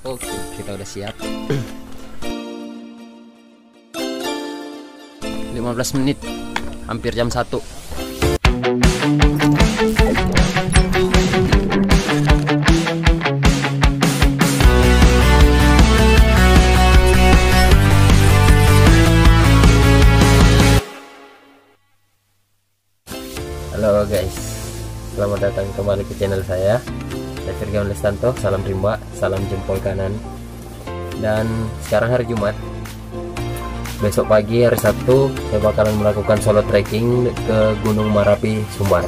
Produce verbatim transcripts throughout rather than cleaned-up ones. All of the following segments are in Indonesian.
Oke, kita udah siap. lima belas menit, hampir jam satu. Halo guys, selamat datang kembali ke channel saya. Saya Firgaun Lestanto, salam rimba, salam jempol kanan. Dan sekarang hari Jumat, besok pagi hari Sabtu saya bakalan melakukan solo trekking ke Gunung Marapi, Sumbar.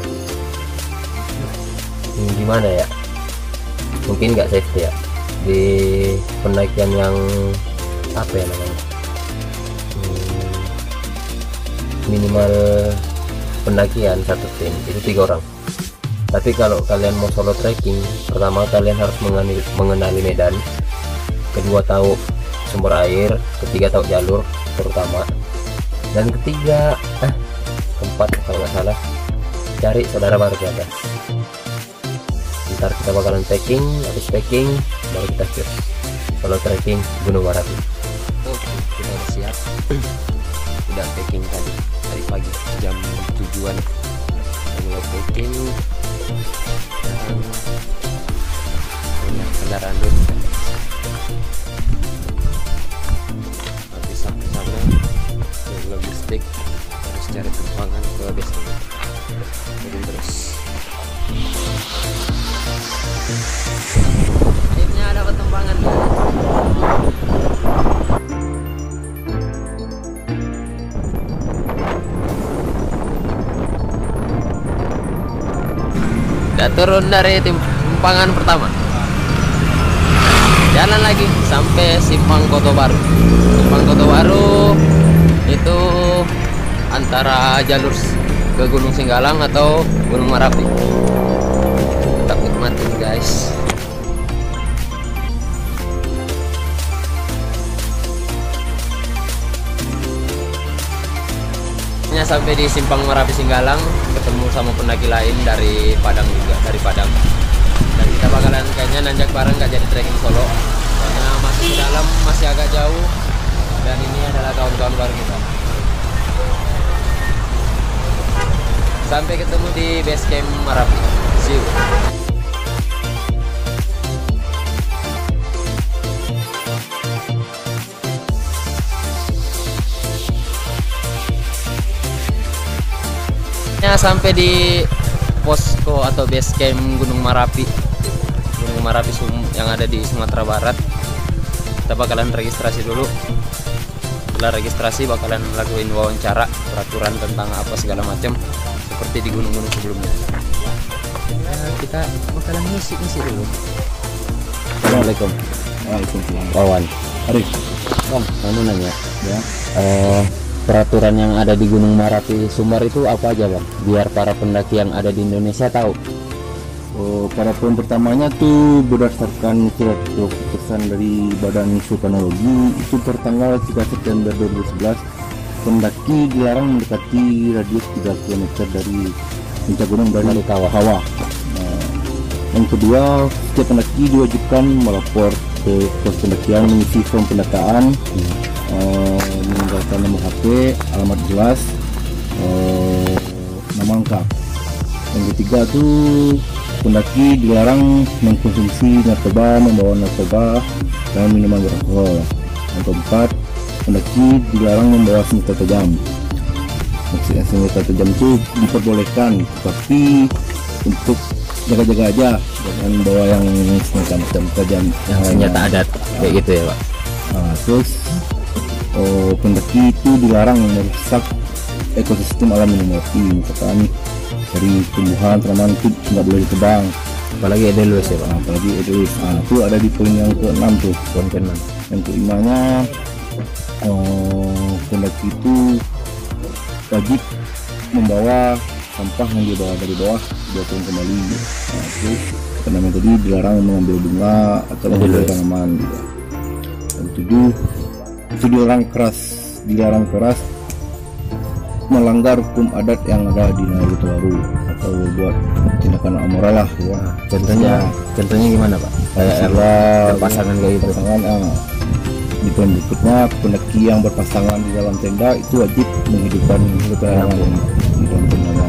Hmm, gimana ya? Mungkin nggak safety ya di pendakian yang apa ya namanya? Hmm, minimal pendakian satu tim itu tiga orang. Tapi kalau kalian mau solo trekking, pertama kalian harus mengenali, mengenali medan, kedua tahu sumber air, ketiga tahu jalur terutama, dan ketiga eh keempat kalau nggak salah cari saudara baru di atas. Ntar kita bakalan trekking, habis trekking baru kita cus solo trekking Gunung Marapi. Oke, kita udah siap. Udah trekking tadi dari pagi jam tujuan mulai trekking. Dan banyak kendaraan dulu. Habis sampai sana yang logistik harus cari tempangan ke biasanya. Jadi terus akhirnya dapat tempangan guys. Udah turun dari timpangan pertama, jalan lagi sampai Simpang Koto Baru. Simpang Koto Baru itu antara jalur ke Gunung Singgalang atau Gunung Marapi. Takut mati guys. Sampai di Simpang Marapi Singgalang, ketemu sama pendaki lain dari Padang juga, dari Padang. Dan kita bakalan kayaknya nanjak bareng, gak jadi trekking solo karena masih di dalam, masih agak jauh. Dan ini adalah kawan-kawan baru kita. Sampai ketemu di base camp Marapi. See you. Sampai di posko atau base camp Gunung Marapi, Gunung Marapi yang ada di Sumatera Barat. Kita bakalan registrasi dulu. Setelah registrasi bakalan lakuin wawancara, peraturan tentang apa segala macam seperti di gunung-gunung sebelumnya. Nah, kita bakalan ngisi-ngisi dulu. Assalamualaikum. Waalaikumsalam. Wawan. Arif. Om, kamu nanya Ya. uh, peraturan yang ada di Gunung Marapi Sumbar itu apa aja bang? Biar para pendaki yang ada di Indonesia tahu. Oh, pada poin pertamanya tuh berdasarkan surat keputusan dari Badan Vulkanologi itu tertanggal tiga September dua ribu sebelas, pendaki dilarang mendekati radius tiga kilometer dari puncak gunung dari kawah. kawah. Nah, yang kedua, setiap pendaki diwajibkan melapor ke pos pendakian mengisi form pendataan. Hmm. Uh, meninggalkan nomor H P, alamat jelas, uh, nama lengkap. Yang ketiga tuh pendaki dilarang mengkonsumsi narkoba, membawa narkoba, dan minuman beralkohol. Yang keempat, pendaki dilarang membawa senjata tajam. Maksudnya senjata tajam itu diperbolehkan, tapi untuk jaga-jaga aja, jangan bawa yang senjata tajam, Yang senjata adat kayak gitu ya pak. Nah, terus Oh, pendaki itu dilarang merusak ekosistem alam Gunung Marapi, misalkan dari tumbuhan tanaman itu nggak boleh ditebang, Apalagi edelweiss ya pak. nah, apalagi edelweiss. Nah, itu ada di poin yang keenam tuh. Poin keenam. Yang kelimanya, oh, pendaki itu wajib membawa sampah yang dibawa dari bawah dua tahun kembali. Nah, terus keenam tadi dilarang mengambil bunga atau mengambil tanaman. Gitu. Yang tujuh, itu dilarang keras dilarang keras melanggar hukum adat yang ada di Naruto Baru. uh, buat tindakan amoral lah ya. Contohnya, contohnya gimana Pak? Kayak Kayak pasangan kayak gitu. pasangan ah, di poin berikutnya, pendaki yang berpasangan di dalam tenda itu wajib menghidupkan penerangan di dalam tendanya.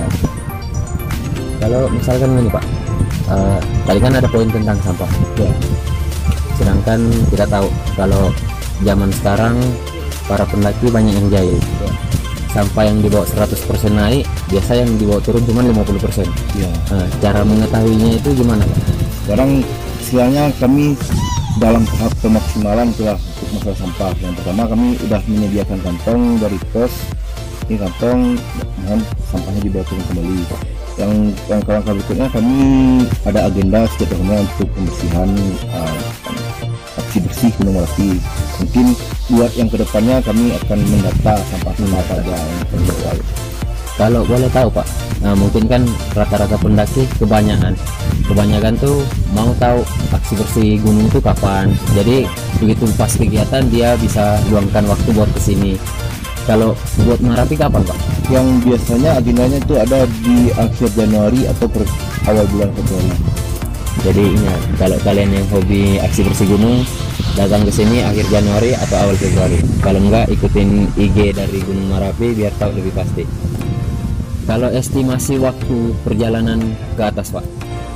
Kalau misalkan ini Pak, uh, tadi kan ada poin tentang sampah Ya, sedangkan kita tahu kalau zaman sekarang para pendaki banyak yang jahil. ya, Sampah yang dibawa seratus persen naik, biasa yang dibawa turun cuma lima puluh persen. ya. Nah, cara mengetahuinya itu gimana Pak? Sekarang istilahnya kami dalam tahap pemaksimalan itulah untuk masalah sampah. Yang pertama, kami sudah menyediakan kantong dari pos. Ini kantong, mohon sampahnya dibawa turun kembali. Yang langkah-langkah berikutnya, kami ada agenda setiap tahunnya untuk pembersihan uh, aksi bersih Gunung Merapi. Mungkin buat yang kedepannya kami akan mendata sampah-sampah apa aja yang terjadi. Kalau boleh tahu Pak, nah mungkin kan rata-rata pendaki kebanyakan kebanyakan tuh mau tahu aksi bersih gunung itu kapan. Jadi begitu pas kegiatan dia bisa luangkan waktu buat kesini. Kalau buat Merapi kapan Pak? Yang biasanya agendanya itu ada di akhir Januari atau per awal bulan Februari. Jadi ingat, kalau kalian yang hobi aksi bersih gunung, datang ke sini akhir Januari atau awal Februari. Kalau enggak, ikutin I G dari Gunung Merapi biar tahu lebih pasti. Kalau estimasi waktu perjalanan ke atas Pak?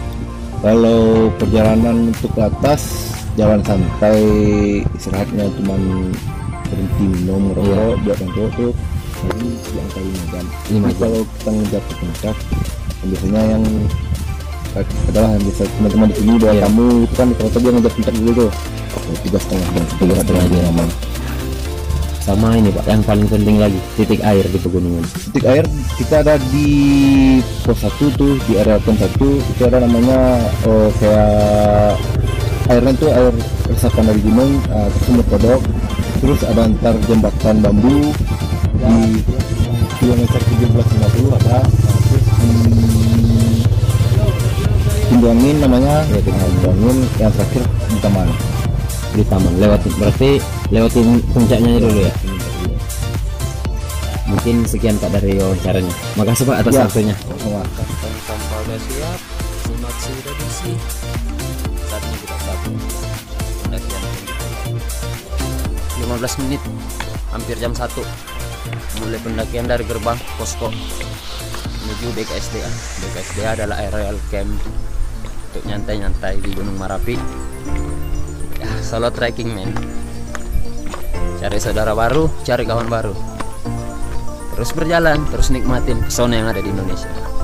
Kalau perjalanan untuk ke atas, jalan santai, istirahatnya cuma berhenti minum, merokok, buat yang tua tuh paling di angka lima jam. Lima Tapi jam. kalau kita ngejar ke puncak, yang biasanya yang adalah yang bisa teman-teman di sini bawa Iya. tamu itu kan kalau dia ngejar puncak dulu tuh oh, tiga setengah jam, tiga setengah jam aman. Sama ini Pak, yang paling penting lagi, titik air di pegunungan. Titik air kita ada di pos satu tuh, di area pos satu itu ada namanya oh, kayak airnya tuh air resapan dari gunung, uh, sumur kodok. Terus ada antar jembatan bambu di kilometer tujuh belas lima puluh ada. Nah, terus di Tinduangin namanya, ya Tinduangin, yang terakhir di taman. Di taman, lewatin berarti lewatin puncaknya dulu ya. Mungkin sekian Pak dari wawancaranya. Makasih Pak atas Ya. waktunya. Sama. Sampah udah siap, simak sudah diisi. Saatnya kita satu. Pendakian lima belas menit, hampir jam satu. Mulai pendakian dari gerbang posko menuju D K S D A. D K S D A adalah aerial camp untuk nyantai-nyantai di Gunung Merapi. Ya, solo trekking men. Cari saudara baru, cari kawan baru. Terus berjalan, terus nikmatin pesona yang ada di Indonesia.